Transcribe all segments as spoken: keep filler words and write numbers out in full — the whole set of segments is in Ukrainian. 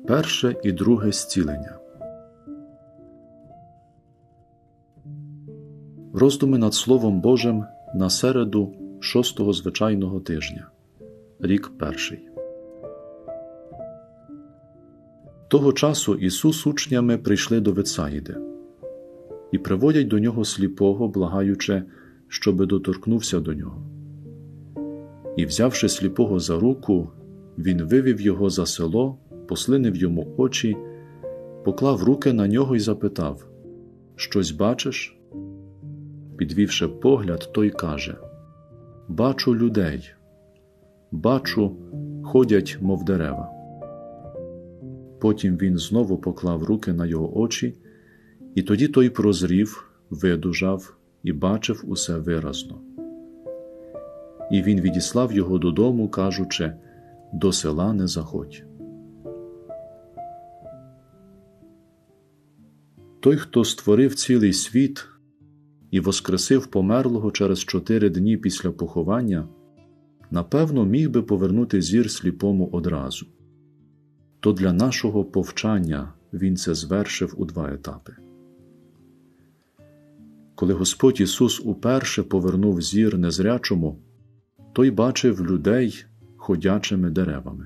Перше і друге зцілення. Роздуми над Словом Божим на середу шостого звичайного тижня. Рік перший. Того часу Ісус з учнями прийшли до Вецаїди і приводять до нього сліпого, благаючи, щоби доторкнувся до нього. І, взявши сліпого за руку, він вивів його за село, послинив йому очі, поклав руки на нього і запитав: «Щось бачиш?» Підвівши погляд, той каже: «Бачу людей, бачу, ходять, мов дерева». Потім він знову поклав руки на його очі, і тоді той прозрів, видужав і бачив усе виразно. І він відіслав його додому, кажучи: «До села не заходь». Той, хто створив цілий світ і воскресив померлого через чотири дні після поховання, напевно, міг би повернути зір сліпому одразу. То для нашого повчання він це звершив у два етапи. Коли Господь Ісус уперше повернув зір незрячому, той бачив людей ходячими деревами.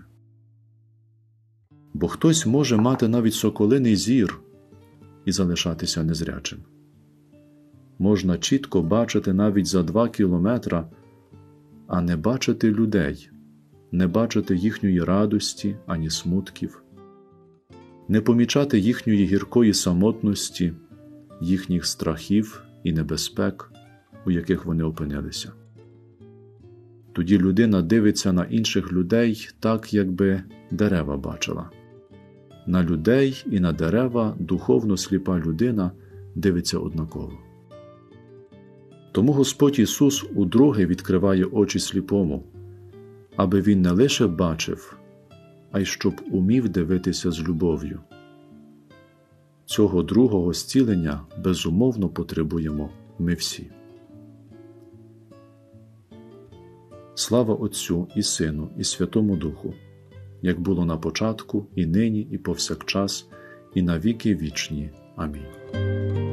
Бо хтось може мати навіть соколиний зір і залишатися незрячим. Можна чітко бачити навіть за два кілометра, а не бачити людей, не бачити їхньої радості ані смутків, не помічати їхньої гіркої самотності, їхніх страхів і небезпек, у яких вони опинилися. Тоді людина дивиться на інших людей так, якби дерева бачила. На людей і на дерева духовно сліпа людина дивиться однаково. Тому Господь Ісус удруге відкриває очі сліпому, аби він не лише бачив, а й щоб умів дивитися з любов'ю. Цього другого зцілення безумовно потребуємо ми всі. Слава Отцю і Сину і Святому Духу, як було на початку, і нині, і повсякчас, і на віки вічні. Амінь.